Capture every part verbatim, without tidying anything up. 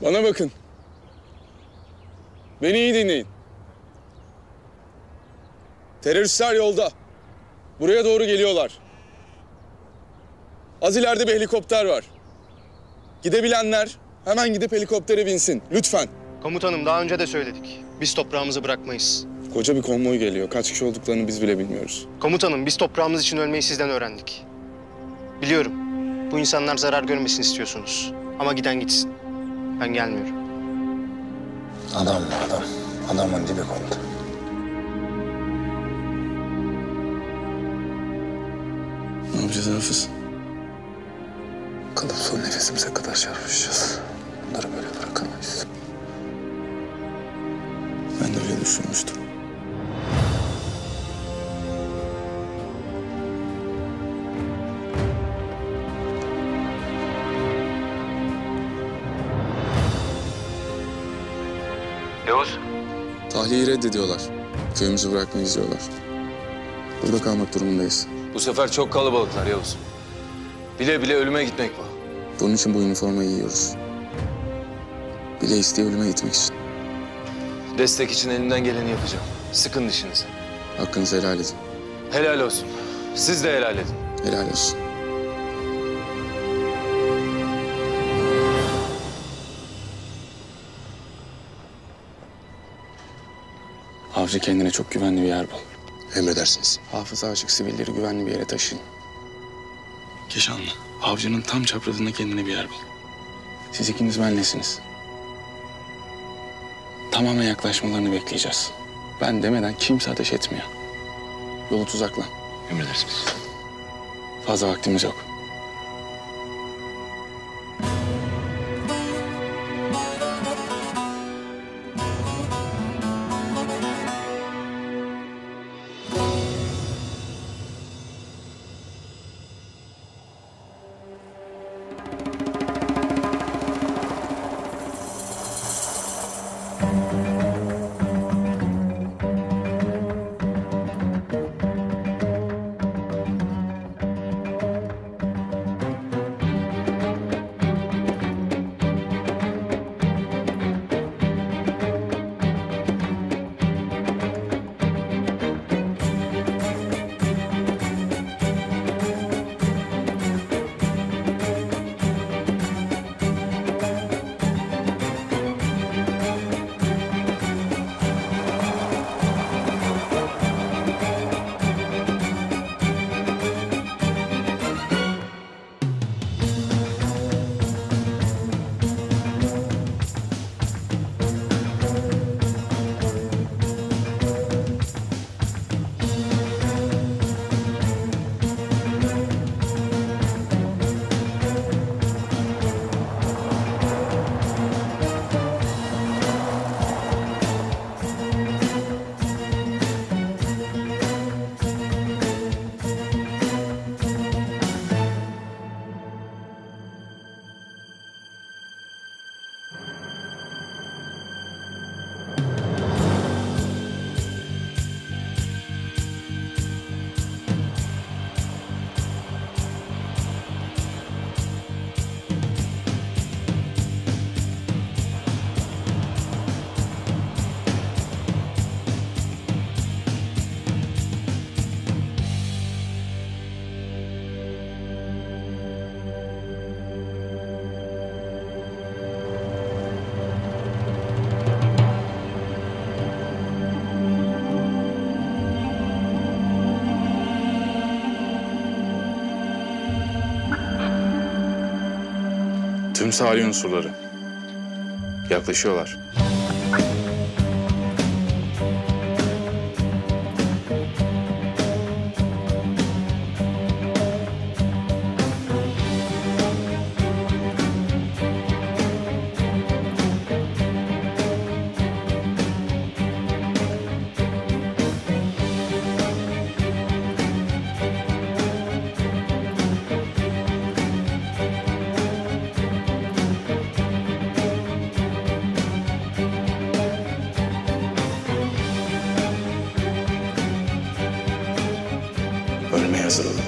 Bana bakın. Beni iyi dinleyin. Teröristler yolda. Buraya doğru geliyorlar. Az ileride bir helikopter var. Gidebilenler hemen gidip helikoptere binsin. Lütfen. Komutanım daha önce de söyledik. Biz toprağımızı bırakmayız. Koca bir konvoy geliyor. Kaç kişi olduklarını biz bile bilmiyoruz. Komutanım biz toprağımız için ölmeyi sizden öğrendik. Biliyorum. Bu insanlar zarar görmesini istiyorsunuz. Ama giden gitsin. Ben gelmiyorum. Adam mı adam? Adamın dibi kondu. Ne yapacağız Hafız? Kalıp son nefesimize kadar çarpışacağız. Bunları böyle bırakamayız. Ben de öyle düşünmüştüm. Yavuz. Tahliyeyi reddediyorlar. Köyümüzü bırakmayız diyorlar. Burada kalmak durumundayız. Bu sefer çok kalabalıklar Yavuz. Bile bile ölüme gitmek bu. Bunun için bu üniformayı giyiyoruz. Bile isteye ölüme gitmek için. Destek için elimden geleni yapacağım. Sıkın dişinizi. Hakkınızı helal edin. Helal olsun. Siz de helal edin. Helal olsun. Avcı kendine çok güvenli bir yer bul. Emredersiniz. Hafız aşık sivilleri güvenli bir yere taşıyın. Keşanlı, avcının tam çaprazında kendine bir yer bul. Siz ikiniz benlesiniz. Tamamen yaklaşmalarını bekleyeceğiz. Ben demeden kimse ateş etmiyor. Yolu tuzakla. Emredersiniz. Fazla vaktimiz yok. Tüm sahil unsurları yaklaşıyorlar. Ölmeye hazır olun.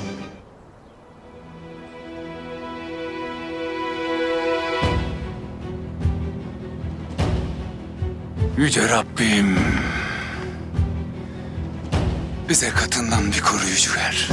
Yüce Rabbim, bize katından bir koruyucu ver.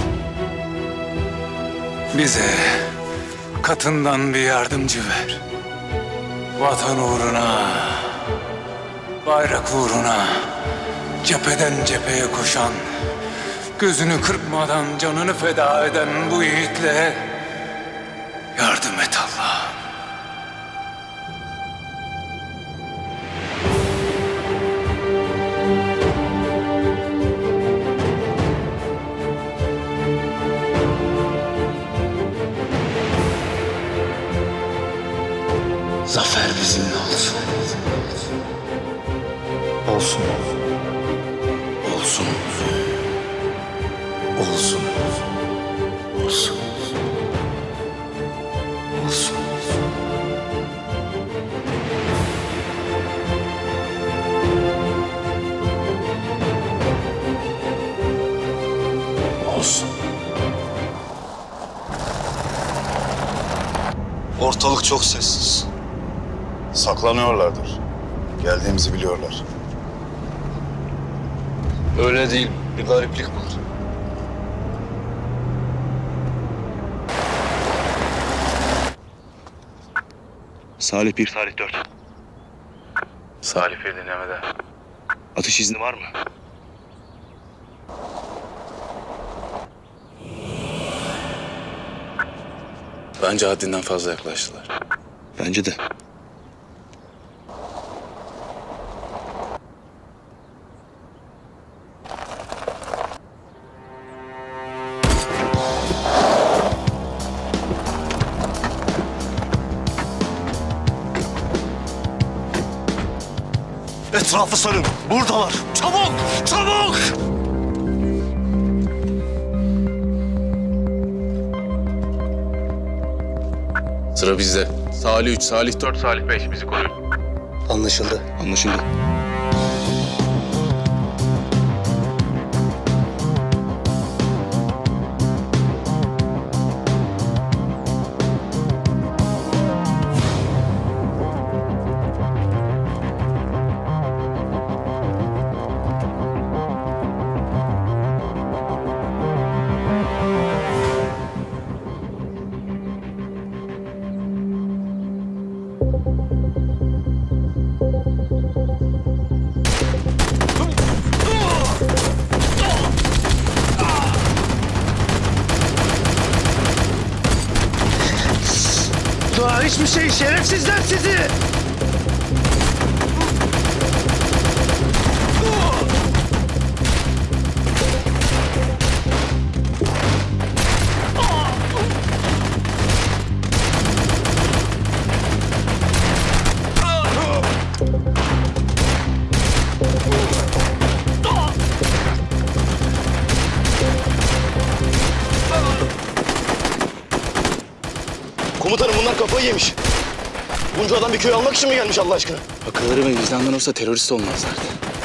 Bize katından bir yardımcı ver. Vatan uğruna, bayrak uğruna, cepheden cepheye koşan, gözünü kırpmadan canını feda eden bu yiğitle yardım et Allah'ım. Zafer bizimle olsun. Olsun. Olsun. Olsun. Olsun. Olsun. Olsun. Ortalık çok sessiz. Saklanıyorlardır. Geldiğimizi biliyorlar. Öyle değil. Bir gariplik var. Salih bir, Salih dört. Salih bir dinlemede. Atış izni var mı? Bence haddinden fazla yaklaştılar. Bence de. Etrafı sarın. Buradalar. Çabuk! Çabuk! Sıra bizde. Salih üç, Salih dört, Salih beş bizi koruyun. Anlaşıldı. Anlaşıldı. Daha hiçbir şey, şerefsizler sizi! Komutanım bunlar kafayı yemiş. Bunca adam bir köy almak için mi gelmiş Allah aşkına? Akılları ve vicdanları olsa terörist olmazlardı.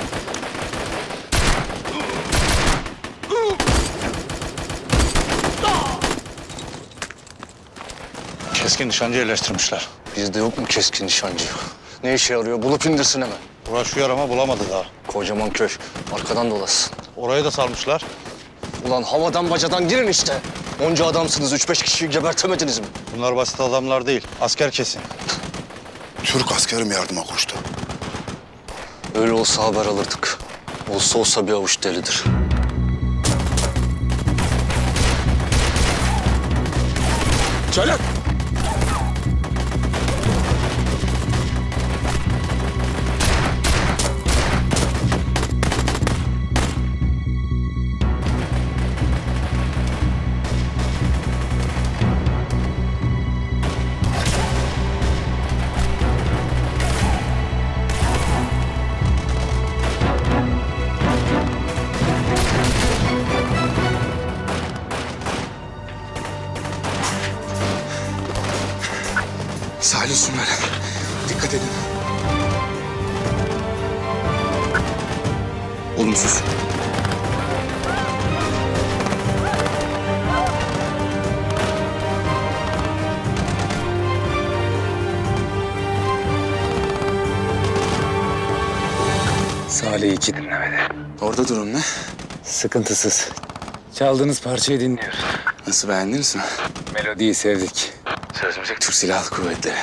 Keskin nişancı yerleştirmişler. Bizde yok mu keskin nişancı? Ne işe yarıyor? Bulup indirsin hemen. Uğraşıyor ama bulamadı daha. Kocaman köy. Arkadan dolasın. Orayı da sarmışlar. Ulan havadan bacadan girin işte. Onca adamsınız. Üç beş kişiyi gebertemediniz mi? Bunlar basit adamlar değil. Asker kesin. Türk askeri mi yardıma koştu? Öyle olsa haber alırdık. Olsa olsa bir avuç delidir. Çaylak! Salih Sümer. Dikkat edin. Olumsuz. Meseleyi iki dinlemedi. Orada durum ne? Sıkıntısız. Çaldığınız parçayı dinliyoruz. Nasıl, beğendiniz mi? Melodiyi sevdik. Söz müzik Türk Silahlı Kuvvetleri.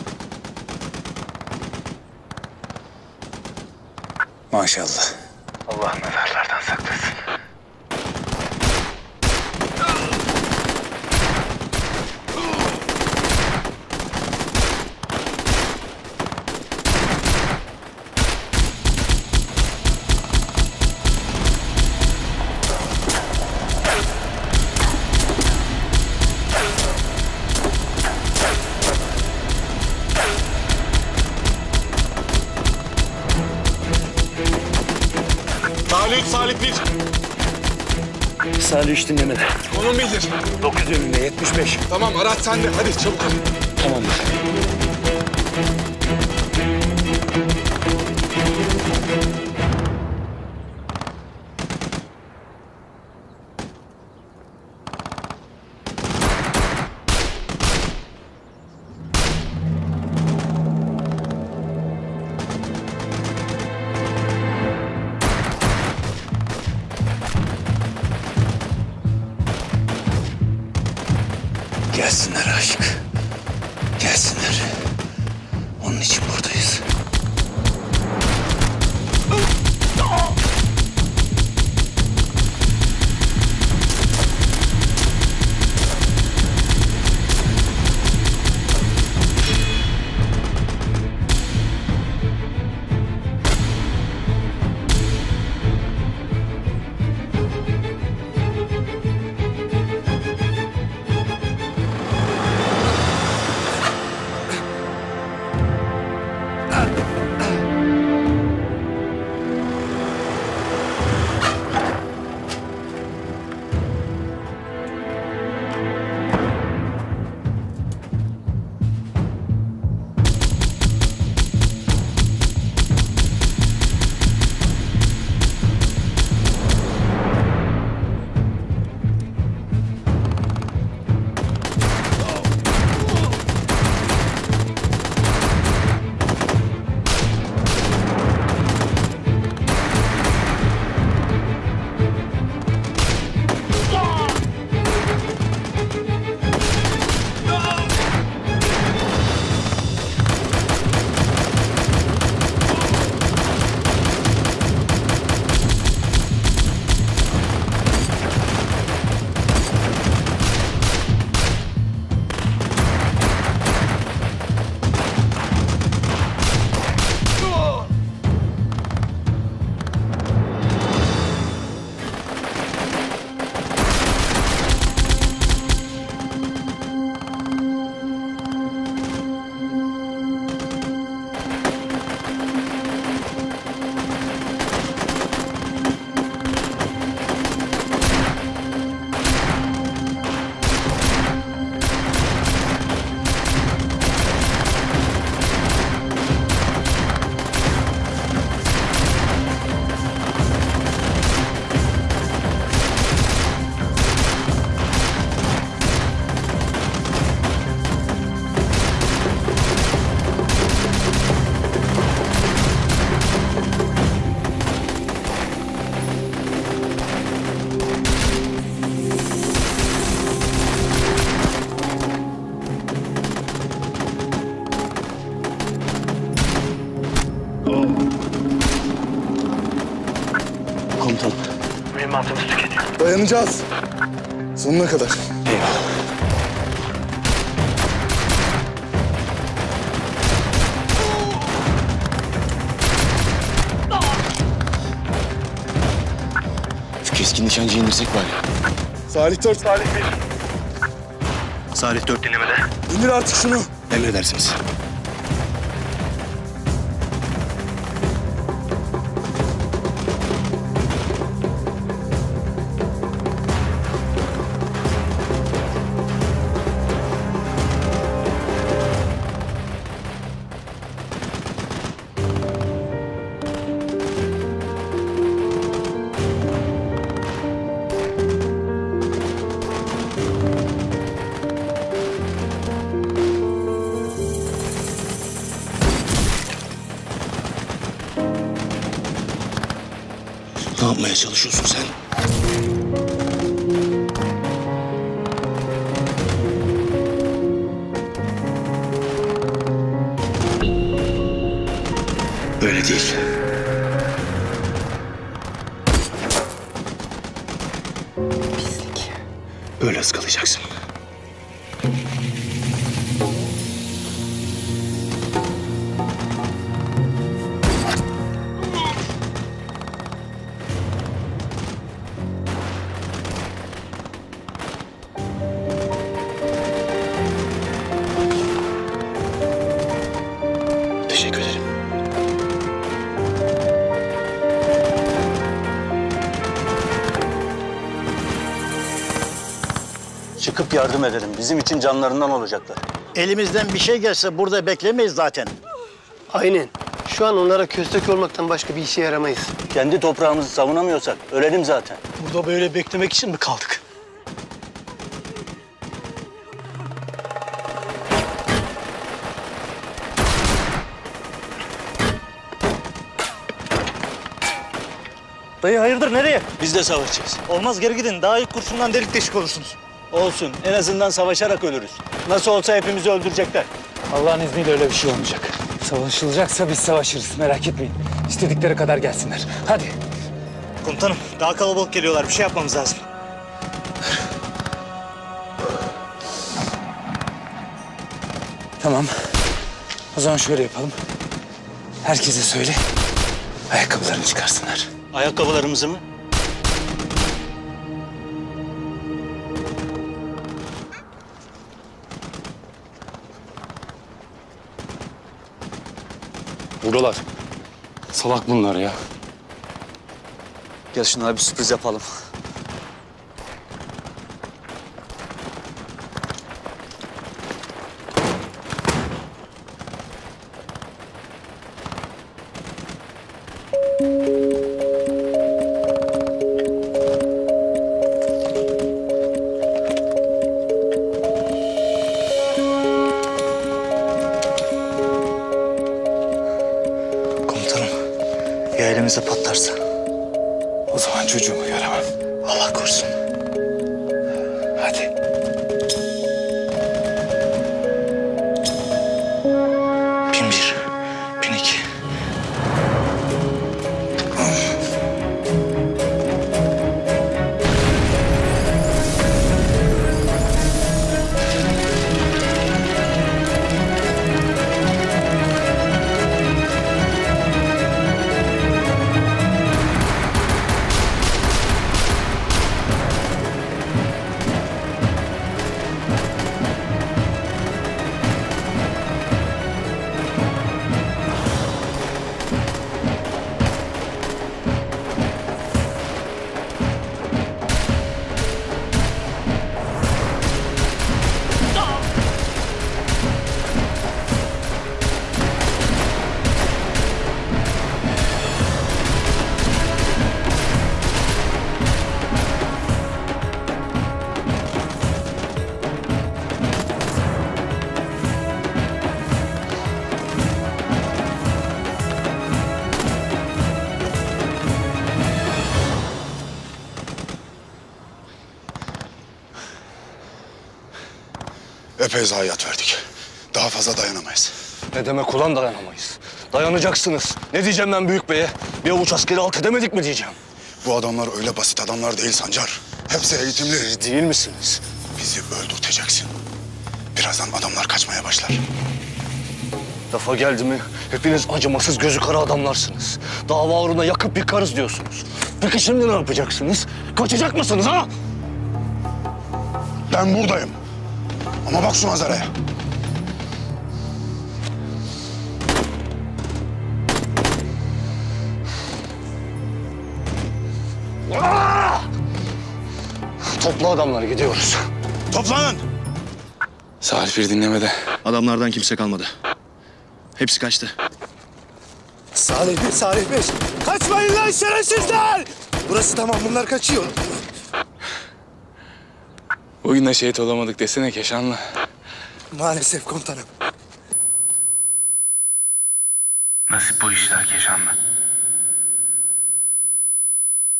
Maşallah. Allah nazarlardan saklasın. Salih üç, Salih bir. Salih üç dinlemede. Konum bildir. dokuz yönünde yetmiş beş. Tamam, araç sende. Hadi çabuk ol. Tamamdır. Gelsinler aşık. Gelsinler. Onun için buradayız. Komutanım. Mühimmatımız tüketiyor. Dayanacağız. Sonuna kadar. Eyvallah. Şu keskin nişancıyı indirsek bari. Salih dört, Salih bir. Salih dört dinlemede. İndir artık şunu. Emredersiniz. Ne yapmaya çalışıyorsun sen? Öyle değil. Pislik. Böyle ıskalayacaksın. Teşekkür ederim. Çıkıp yardım edelim. Bizim için canlarından olacaklar. Elimizden bir şey gelse burada beklemeyiz zaten. Aynen. Şu an onlara köstek olmaktan başka bir işe yaramayız. Kendi toprağımızı savunamıyorsak ölelim zaten. Burada böyle beklemek için mi kaldık? Dayı hayırdır nereye? Biz de savaşacağız. Olmaz geri gidin. Daha ilk kurşundan delik deşik olursunuz. Olsun. En azından savaşarak ölürüz. Nasıl olsa hepimizi öldürecekler. Allah'ın izniyle öyle bir şey olmayacak. Savaşılacaksa biz savaşırız. Merak etmeyin. İstedikleri kadar gelsinler. Hadi. Komutanım daha kalabalık geliyorlar. Bir şey yapmamız lazım. Tamam. O zaman şöyle yapalım. Herkese söyle. Ayakkabılarını çıkarsınlar. Ayakkabılarımızı mı? Buradalar. Salak bunlar ya. Gel şunlara bir sürpriz yapalım. Komutanım ya elimize patlarsa? O zaman çocuğumu göremem. Allah korusun. Hadi. Bin bir, bin iki. Epey zayiat verdik. Daha fazla dayanamayız. Ne demek ulan dayanamayız? Dayanacaksınız. Ne diyeceğim ben büyük beye? Bir avuç askeri alt edemedik mi diyeceğim? Bu adamlar öyle basit adamlar değil Sancar. Hepsi eğitimli. Değil misiniz? Bizi öldürteceksin. Birazdan adamlar kaçmaya başlar. Lafa geldi mi hepiniz acımasız gözü kara adamlarsınız. Dava uğruna yakıp yıkarız diyorsunuz. Peki şimdi ne yapacaksınız? Kaçacak mısınız ha? Ben buradayım. Ama bak şu manzaraya. Aa! Topla adamları gidiyoruz. Toplanın. Salih bir dinlemede. Adamlardan kimse kalmadı. Hepsi kaçtı. Salih Bey, Salih Bey. Kaçmayın lan şerefsizler! Burası tamam, bunlar kaçıyor. Bugün de şehit olamadık desene Keşanlı. Maalesef komutanım. Nasip bu işler Keşanlı.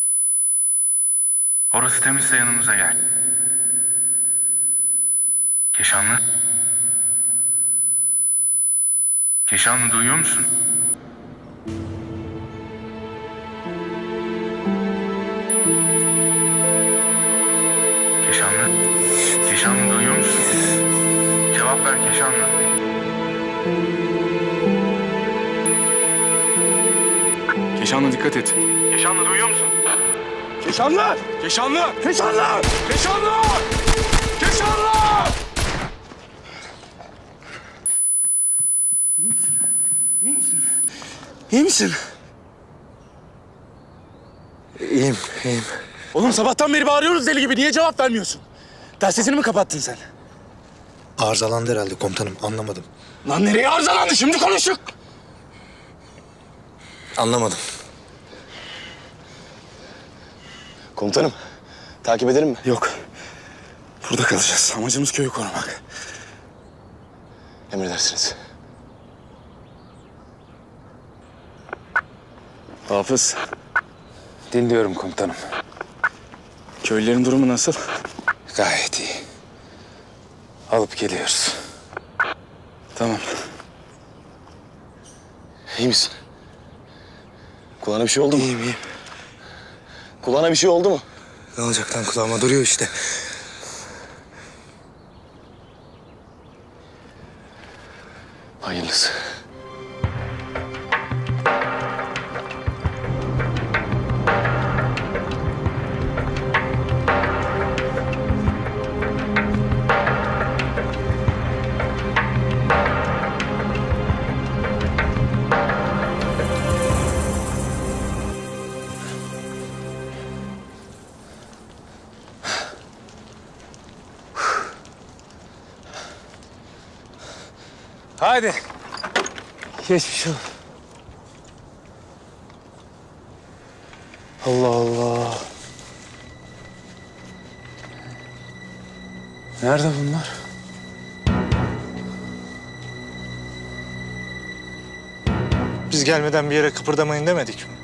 Orası temizse yanımıza gel. Keşanlı? Keşanlı duyuyor musun? Keşanlı? Keşanlı duyuyor musun? Cevap ver Keşanlı. Keşanlı dikkat et. Keşanlı duyuyor musun? Keşanlı! Keşanlı! Keşanlı! Keşanlı! Keşanlı! İyi misin? İyi misin? İyiyim, iyiyim. Oğlum sabahtan beri bağırıyoruz deli gibi. Niye cevap vermiyorsun? Telsizini mi kapattın sen? Arızalandı herhalde komutanım, anlamadım. Lan nereye arızalandı? Şimdi konuştuk. Anlamadım. Komutanım, takip edelim mi? Yok. Burada kalacağız. Amacımız köyü korumak. Emredersiniz. Hafız, Dinliyorum komutanım. köylülerin durumu nasıl? Gayet iyi. Alıp geliyoruz. Tamam. İyi misin? Kulağına bir şey oldu mu? İyiyim, iyiyim. Kulağına bir şey oldu mu? Ne olacak lan, kulağıma duruyor işte. Hayırlısı. Hadi. Geçmiş ol. Allah Allah. Nerede bunlar? Biz gelmeden bir yere kıpırdamayın demedik mi?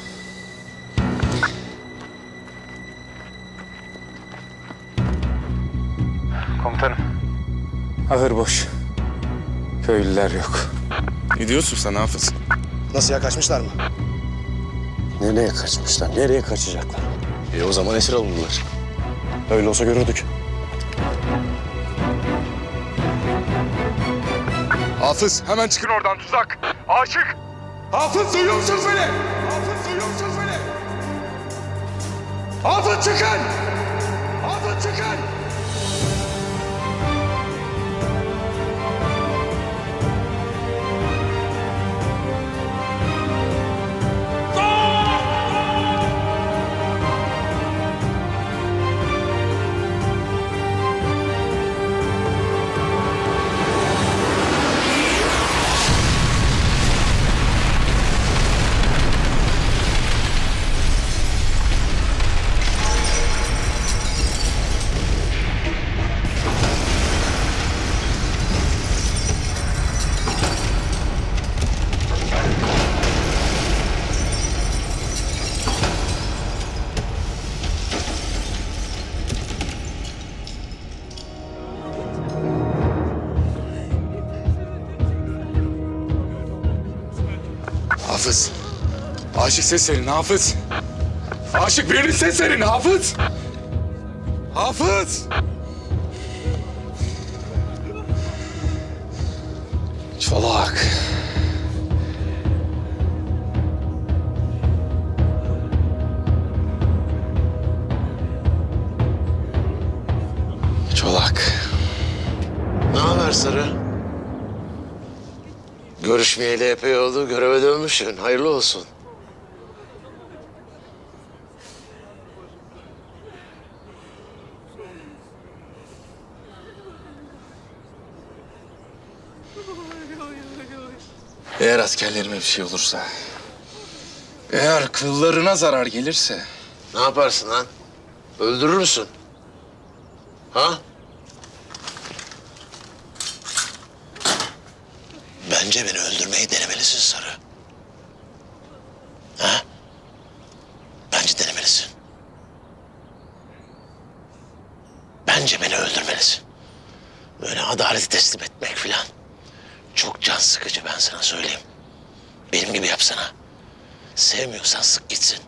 Komutanım. Ahır boş. Köylüler yok. Ne diyorsun sen Hafız? Nasıl ya, kaçmışlar mı? Nereye kaçmışlar? Nereye kaçacaklar? E o zaman esir alındılar. Öyle olsa görürdük. Hafız hemen çıkın oradan tuzak. Aşık. Hafız duyuyor musunuz beni? Hafız duyuyor musunuz beni? Hafız çıkın. Hafız çıkın. Hafız. Aşık ses verin Hafız. Aşık birinin ses verin Hafız. Hafız. Çolak. Çolak. Ne haber Sarı? Görüşmeyeli epey oldu. Göreve dönmüşsün. Hayırlı olsun. Eğer askerlerime bir şey olursa, eğer kıllarına zarar gelirse... Ne yaparsın lan? Öldürür müsün? Ha? Bence beni öldürmeyi denemelisin Sarı. Ha? Bence denemelisin. önce beni öldürmeniz. Böyle adaleti teslim etmek filan. Çok can sıkıcı, ben sana söyleyeyim. Benim gibi yapsana. Sevmiyorsan sık gitsin.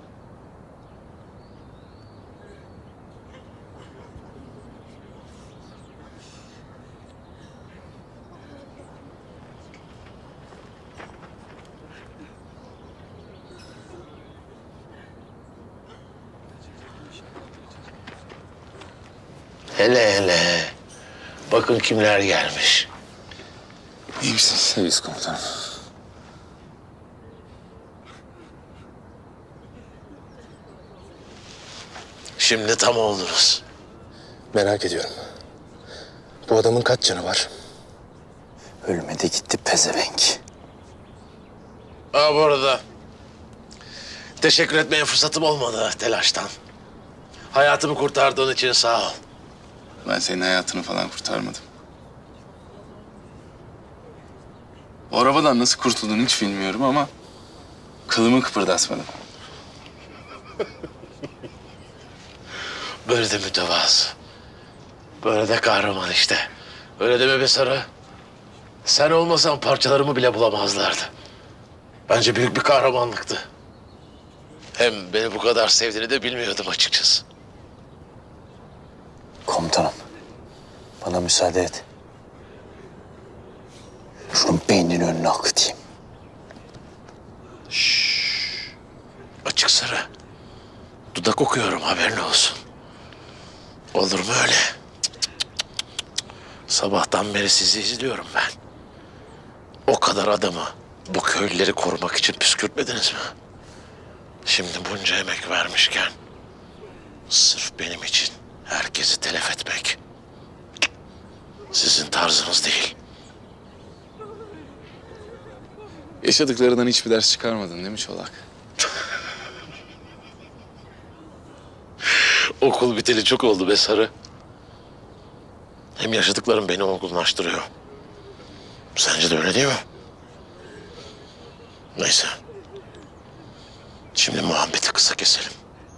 Hele hele. Bakın kimler gelmiş. İyi misiniz? İyiyiz komutanım. Şimdi tam oldunuz. Merak ediyorum. Bu adamın kaç canı var? Ölmedi gitti pezevenk. Aa, bu arada teşekkür etmeye fırsatım olmadı telaştan. Hayatımı kurtardığın için sağ ol. Ben senin hayatını falan kurtarmadım. O arabadan nasıl kurtuldun hiç bilmiyorum ama kılımı kıpırdatmadım. Böyle de mütevazı. Böyle de kahraman işte. Öyle deme be Sarı. Sen olmasan parçalarımı bile bulamazlardı. Bence büyük bir kahramanlıktı. Hem beni bu kadar sevdiğini de bilmiyordum açıkçası. Komutanım, bana müsaade et. Şunun beyninin önüne akıtayım. Şşş. Açık Sarı. Dudak okuyorum, haberin olsun. Olur mu öyle? Cık cık cık cık. Sabahtan beri sizi izliyorum ben. O kadar adamı bu köylüleri korumak için püskürtmediniz mi? Şimdi bunca emek vermişken sırf benim için herkesi telef etmek sizin tarzınız değil. Yaşadıklarından hiçbir ders çıkarmadın değil mi Çolak? Okul biteli çok oldu be Sarı. Hem yaşadıklarım beni olgunlaştırıyor. Sence de öyle değil mi? Neyse. Şimdi muhabbeti kısa keselim.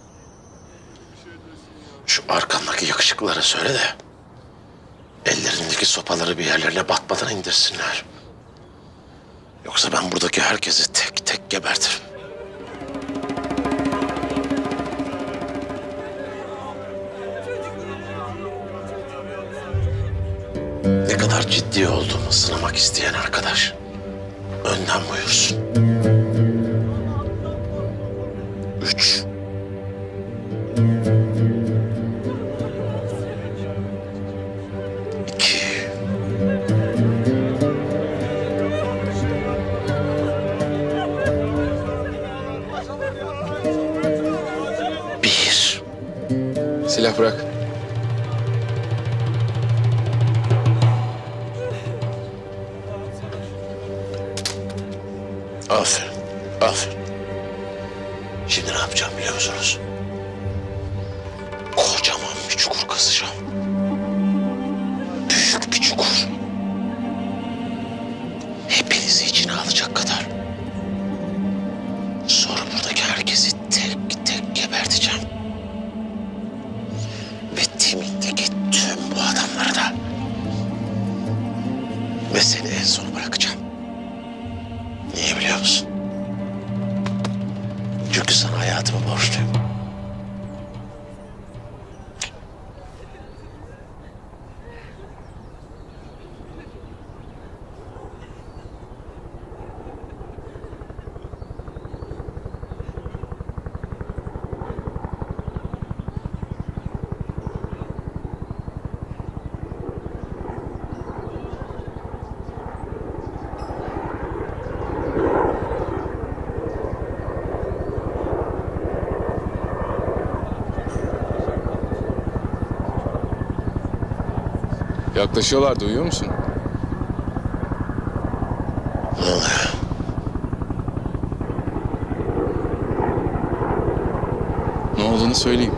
Şu arkandaki yakışıklılara söyle de ellerindeki sopaları bir yerlerine batmadan indirsinler. Yoksa ben buradaki herkesi tek tek gebertirim. Ne kadar ciddi olduğumu sınamak isteyen arkadaş önden buyursun. Üç. İki. Bir. Silah bırak. Aferin, aferin. Şimdi ne yapacağım biliyor musunuz? Kocaman bir çukur kazacağım. Büyük bir çukur. Hepinizi içine alacak kadar. Sonra buradaki herkesi tek tek geberteceğim. Ve timindeki tüm bu adamları da. Ve seni en sona bırakacağım. Niye biliyor musun? Çünkü sana hayatımı borçluyum. Yaklaşıyorlar, duyuyor musun? Ne oluyor? Ne olduğunu söyleyeyim.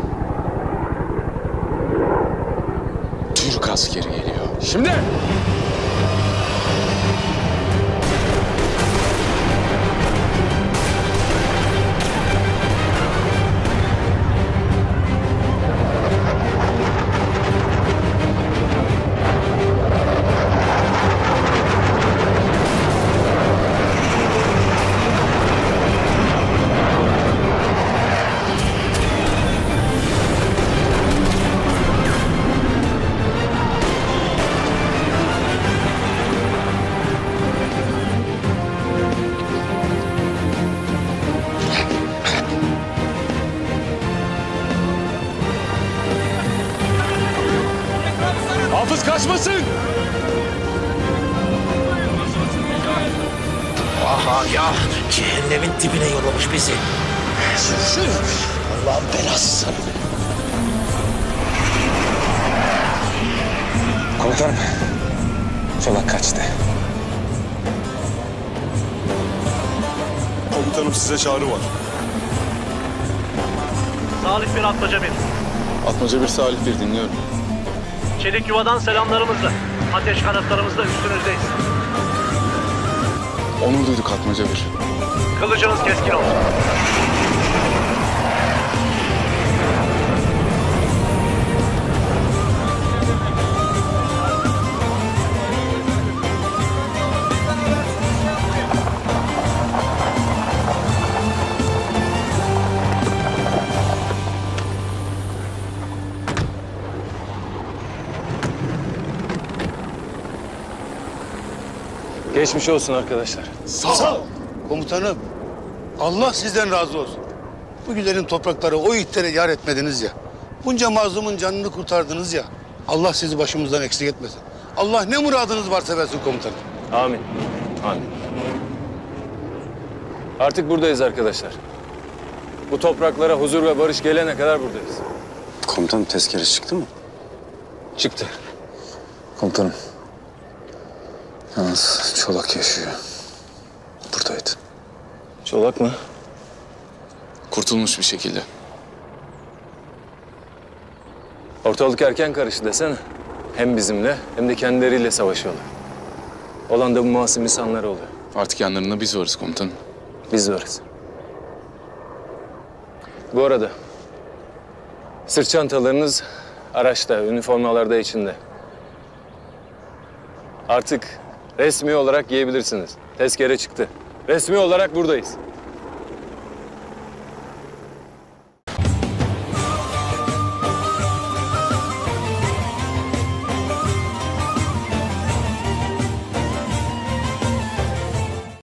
Türk askeri geliyor. Şimdi! kaçmasın. Aha ya, cehennemin dibine yollamış bizi. Sür, Allah'ın belası. Komutanım, Çolak kaçtı. Komutanım size çağrı var. Salih bir Atmaca bir. Atmaca bir Salih bir dinliyorum. Çelik yuvadan selamlarımızla. Ateş kanatlarımızla üstünüzdeyiz. Onur duyduk Atmaca bir. Kılıcınız keskin olsun. Geçmiş olsun arkadaşlar. Sağ ol. Komutanım, Allah sizden razı olsun. Bu güzelim toprakları o itlere yar etmediniz ya. Bunca mazlumun canını kurtardınız ya. Allah sizi başımızdan eksik etmesin. Allah ne muradınız varsa versin komutanım. Amin. Amin. Artık buradayız arkadaşlar. Bu topraklara huzur ve barış gelene kadar buradayız. Komutanım tezkere çıktı mı? Çıktı. Komutanım. Yalnız Çolak yaşıyor. Buradaydı. Çolak mı? Kurtulmuş bir şekilde. Ortalık erken karıştı desene. Hem bizimle hem de kendileriyle savaşıyorlar. Olan da bu masum insanlar oluyor. Artık yanlarında biz varız komutanım. Biz varız. Bu arada sırt çantalarınız araçta, üniformalarda içinde. Artık resmi olarak giyebilirsiniz. Tezkere çıktı. Resmi olarak buradayız.